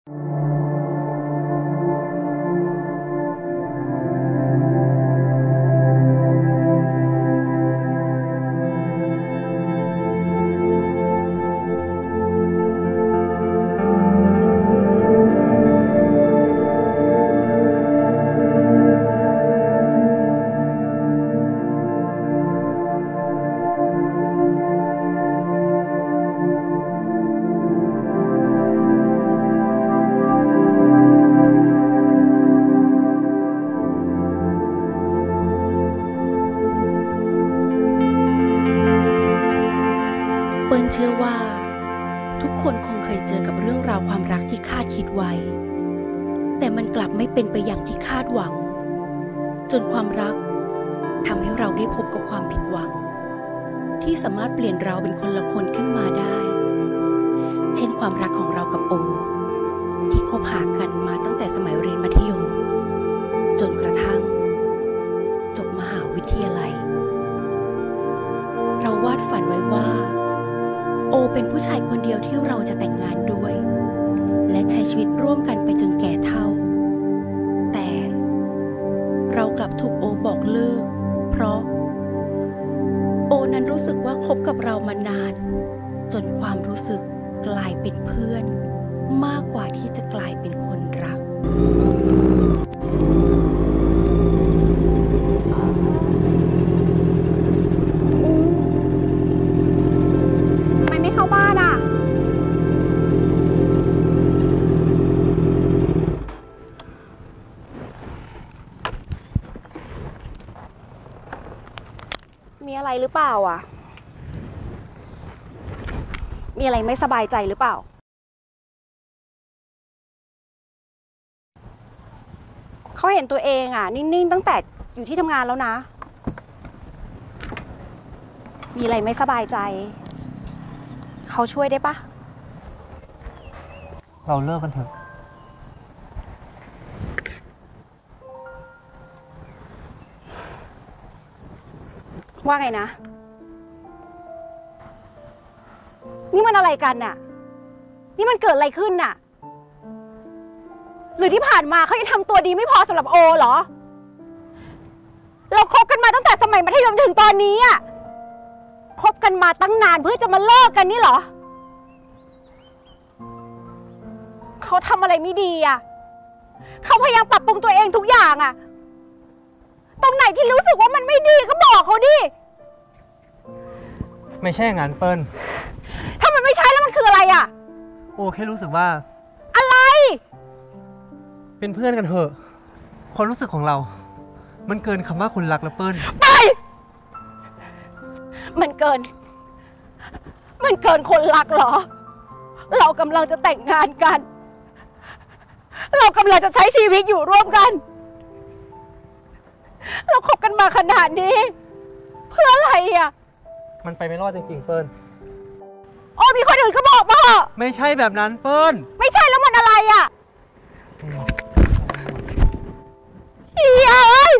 เปิ้ลเชื่อว่าทุกคนคงเคยเจอกับเรื่องราวความรักที่คาดคิดไว้แต่มันกลับไม่เป็นไปอย่างที่คาดหวังจนความรักทำให้เราได้พบกับความผิดหวังที่สามารถเปลี่ยนเราเป็นคนละคนขึ้นมาได้เช่นความรักของเรากับโอที่คบหากันมาตั้งแต่สมัยเรียนมัธยมจนกระทั่งจบมหาวิทยาลัยเราวาดฝันไว้ว่าโอเป็นผู้ชายคนเดียวที่เราจะแต่งงานด้วยและใช้ชีวิตร่วมกันไปจนแก่เฒ่าแต่เรากลับถูกโอบอกเลิกเพราะโอนั้นรู้สึกว่าคบกับเรามานานจนความรู้สึกกลายเป็นเพื่อนมากกว่าที่จะกลายเป็นคนรักมีอะไรหรือเปล่าอ่ะมีอะไรไม่สบายใจหรือเปล่าเขาเห็นตัวเองอ่ะนิ่งๆตั้งแต่อยู่ที่ทำงานแล้วนะมีอะไรไม่สบายใจเขาช่วยได้ปะเราเลิกกันเถอะว่าไงนะนี่มันอะไรกันน่ะนี่มันเกิดอะไรขึ้นน่ะหรือที่ผ่านมาเขายังทำตัวดีไม่พอสำหรับโอเหรอเราคบกันมาตั้งแต่สมัยมัธยมถึงตอนนี้อ่ะคบกันมาตั้งนานเพื่อจะมาเลิกกันนี่เหรอเขาทำอะไรไม่ดีอ่ะเขาพยายามปรับปรุงตัวเองทุกอย่างอ่ะตรงไหนที่รู้สึกว่ามันไม่ดีก็บอกเขาดิไม่ใช่อย่างนั้นเปิ้ลถ้ามันไม่ใช่แล้วมันคืออะไรอ่ะโอ้แค่รู้สึกว่าอะไรเป็นเพื่อนกันเถอะความรู้สึกของเรามันเกินคำว่าคนรักแล้วเปิ้ลไปมันเกินคนรักเหรอเรากำลังจะแต่งงานกันเรากำลังจะใช้ชีวิตอยู่ร่วมกันเราคบกันมาขนาดนี้เพื่ออะไรอ่ะมันไปไม่รอดจริงๆเปิ้ลโอ้มีคนอื่นเขาบอกมาเหรอไม่ใช่แบบนั้นเปิ้ลไม่ใช่แล้วมันอะไรอ่ะเฮ้ย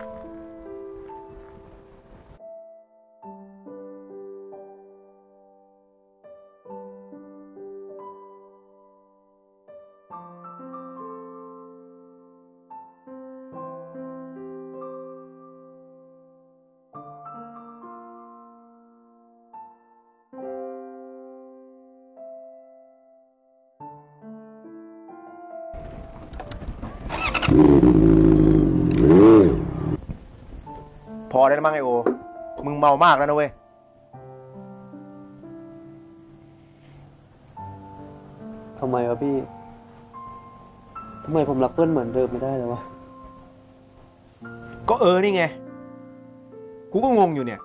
พอได้แล้วมั้งไอโอมึงเมามากแล้วนะเว้ยทำไมวะพี่ทำไมผมรักเปิ้ลเหมือนเดิมไม่ได้เลยวะก็นี่ไงกูก็งงอยู่เนี่ย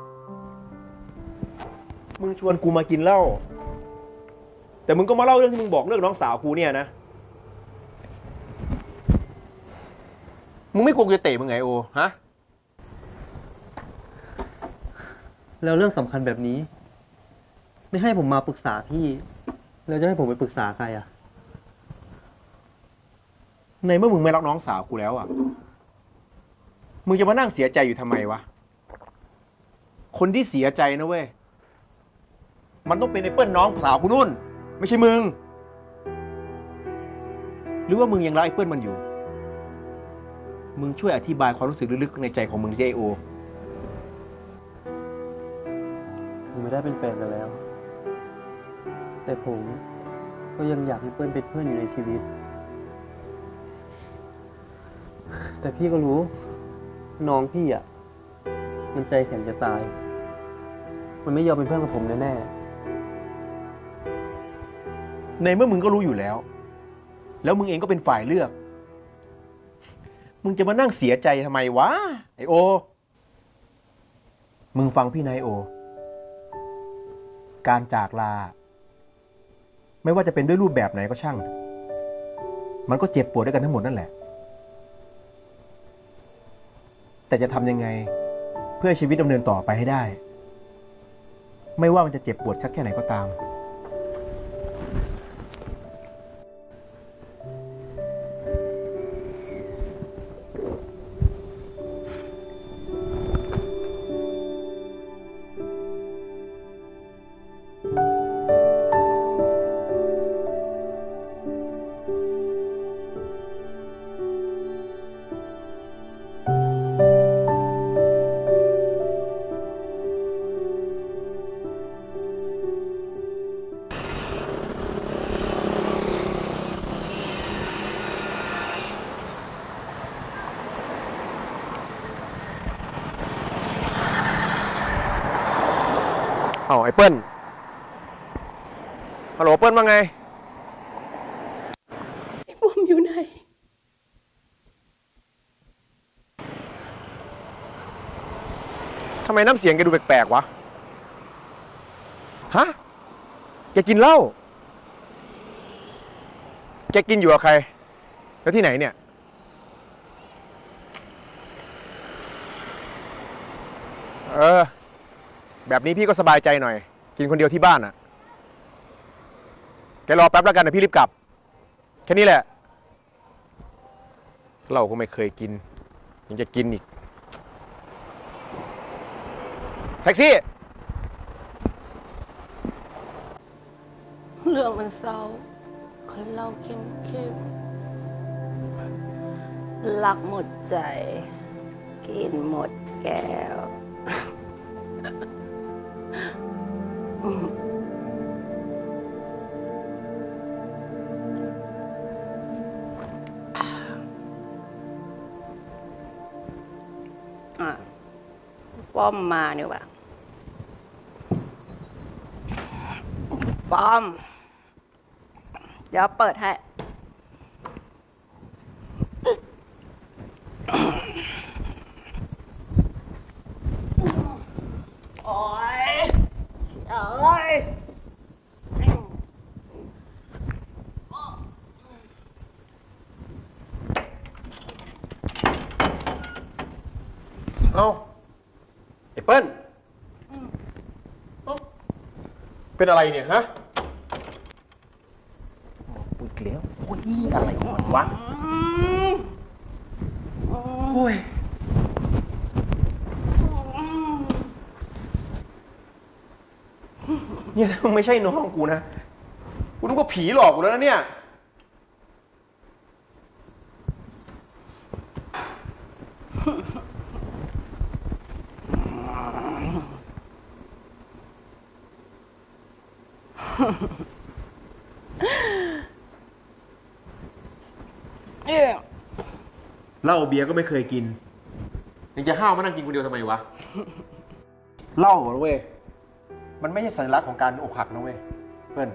มึงชวนกูมากินเหล้าแต่มึงก็มาเล่าเรื่องที่มึงบอกเรื่องน้องสาวกูเนี่ยนะมึงไม่กลัวกูจะเตะมึงไงโอฮะแล้วเรื่องสำคัญแบบนี้ไม่ให้ผมมาปรึกษาพี่แล้วจะให้ผมไปปรึกษาใครอ่ะในเมื่อมึงไม่รักน้องสาวกูแล้วอ่ะมึงจะมานั่งเสียใจอยู่ทำไมวะคนที่เสียใจนะเว้ยมันต้องเป็นไอ้เปิ้ลน้องสาวกูนู่นไม่ใช่มึงหรือว่ามึงยังรักไอ้เปิ้ลมันอยู่ มึงช่วยอธิบายความรู้สึกลึกๆในใจของมึงสิไอโอผมไม่ได้เป็นแฟนกันแล้ว แต่ผมก็ยังอยากให้เปิ้ลเป็นเพื่อนอยู่ในชีวิต แต่พี่ก็รู้น้องพี่อ่ะมันใจแข็งจะตาย มันไม่ยอมเป็นเพื่อนกับผมแน่ในเมื่อมึงก็รู้อยู่แล้ว แล้วมึงเองก็เป็นฝ่ายเลือก มึงจะมานั่งเสียใจทำไมวะไอโอ มึงฟังพี่นายโอ การจากลาไม่ว่าจะเป็นด้วยรูปแบบไหนก็ช่าง มันก็เจ็บปวดด้วยกันทั้งหมดนั่นแหละ แต่จะทำยังไงเพื่อชีวิตดำเนินต่อไปให้ได้ ไม่ว่ามันจะเจ็บปวดสักแค่ไหนก็ตาม เอาไอ้เปิ้ลฮัลโหลเปิ้ลว่าไงไอ้บอมอยู่ไหนทำไมน้ำเสียงแกดูแปลกๆวะ ฮะ แกกินเหล้า แกกินอยู่กับใคร แล้วที่ไหนเนี่ย แบบนี้พี่ก็สบายใจหน่อย กินคนเดียวที่บ้านอ่ะ แกรอแป๊บแล้วกันนะพี่รีบกลับ แค่นี้แหละเราก็ไม่เคยกินยังจะกินอีก แท็กซี่เรื่องมันเศร้าคนเล่าเข้มรักหมดใจ กินหมดแก้ว ป้อมมาเนี่ยว่ะป้อม เดี๋ยวเปิดให้ โอ๊ยเอ้ยเอาไอ้เปิ้ลเป็นอะไรเนี่ยฮะอีกแล้วโอ้ยอะไรของมันวะโอ้ยเนี่ยมึงไม่ใช่น้องกูนะกูนึกว่าผีหลอกกูแล้วนะเนี่ยเหล้าเบียร์ก็ไม่เคยกินยังจะห้าวมานั่งกินคนเดียวทำไมวะเหล้าเว้ยมันไม่ใช่สัญลักษณ์ของการอกหักนะเว้ยเพื่อน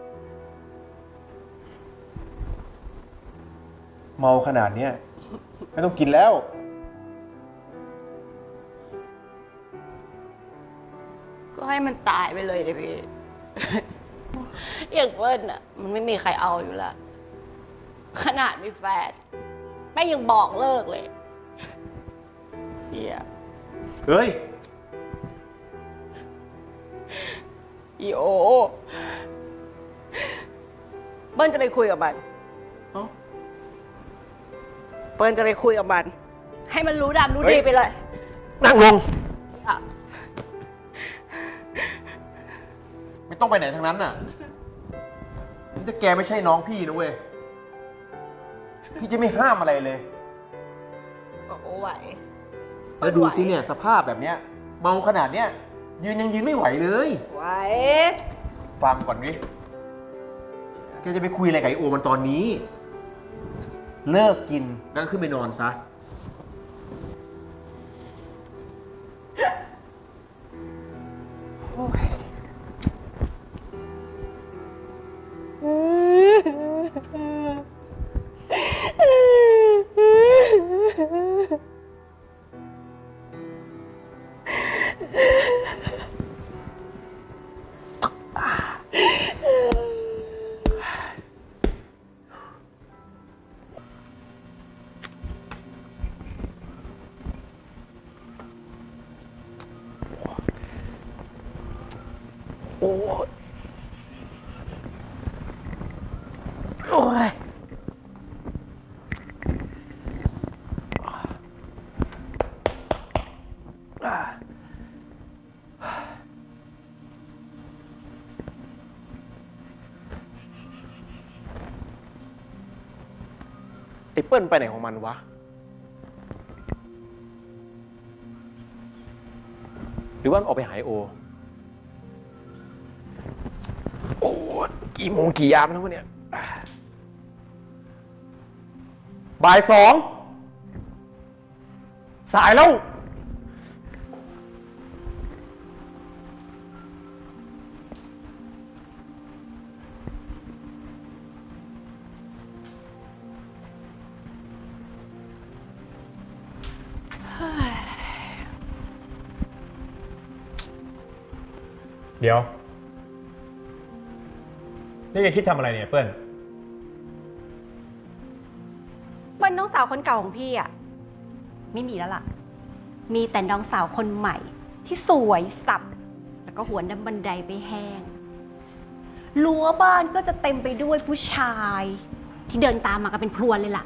เมาขนาดเนี้ยไม่ต้องกินแล้วก็ให้มันตายไปเลยดิพี่ อย่างเปิ้ลอ่ะมันไม่มีใครเอาอยู่ละขนาดมีแฟนไม่ยังบอกเลิกเลยเฮียเฮ้ยอีโอเปิ้ลจะไปคุยกับมันเปิ้ลจะไปคุยกับมันให้มันรู้ดำรู้ดีไปเลยนั่งลงไม่ต้องไปไหนทั้งนั้นน่ะนี่ถ้าแกไม่ใช่น้องพี่นะเว้ยพี่จะไม่ห้ามอะไรเลยโอ้ไหวแล้วดูสิเนี่ยสภาพแบบเนี้ยเมาขนาดเนี้ยยังยืนไม่ไหวเลยไหวฟังก่อนดิแกจะไปคุยอะไรกับไอโอมันตอนนี้ เลิกกินแล้วก็ขึ้นไปนอนซะ โอ้ยโอ้ยไอ้เปิ้ลไปไหนของมันวะ หรือว่ามันออกไปหายโอ โอ้กี่โมงกี่ยามแล้ววะเนี่ยบ่าย2สายแล้วเดี๋ยวนี่ยังคิดทำอะไรเนี่ยเปิ้ลเปิ้ลน้องสาวคนเก่าของพี่อะไม่มีแล้วล่ะ มีแต่น้องสาวคนใหม่ที่สวยสับแล้วก็หัวน้ำบันไดไปแห้งรั้วบ้านก็จะเต็มไปด้วยผู้ชายที่เดินตามมากันเป็นพรวนเลยล่ะ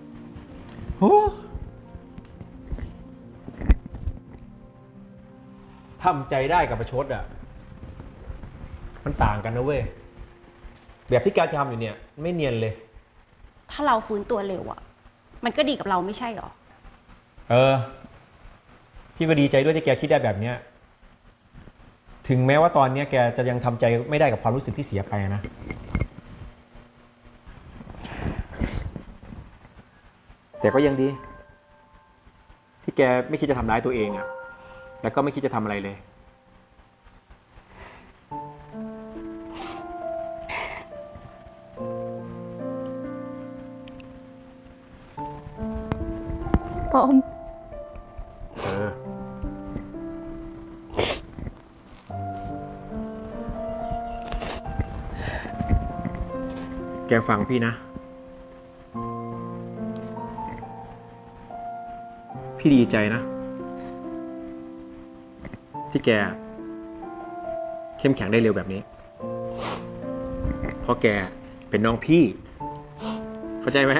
ทำใจได้กับประชดอ่ะมันต่างกันนะเว้ยแบบที่แกทำอยู่เนี่ยไม่เนียนเลยถ้าเราฟื้นตัวเร็วอะมันก็ดีกับเราไม่ใช่หรอพี่ก็ดีใจด้วยที่แกคิดได้แบบเนี้ยถึงแม้ว่าตอนนี้แกจะยังทำใจไม่ได้กับความรู้สึกที่เสียไปนะแต่ก็ยังดีที่แกไม่คิดจะทำร้ายตัวเองอะแล้วก็ไม่คิดจะทำอะไรเลยปอมแกฟังพี่นะพี่ดีใจนะที่แกเข้มแข็งได้เร็วแบบนี้เพราะแกเป็นน้องพี่เข้าใจไหม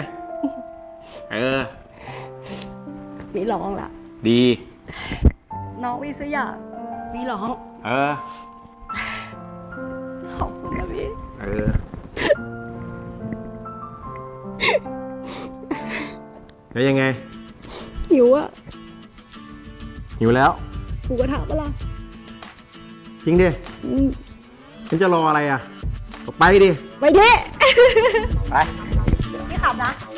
ไม่ร้องละดีน้องวิสยาไม่ร้อง ขอบคุณนะพี่แล้วยังไงหิวอะหิวแล้วหมูกระทะปะล่ะจริงดิฉันจะรออะไรอ่ะไปดิไปดิไปพี่ขับนะ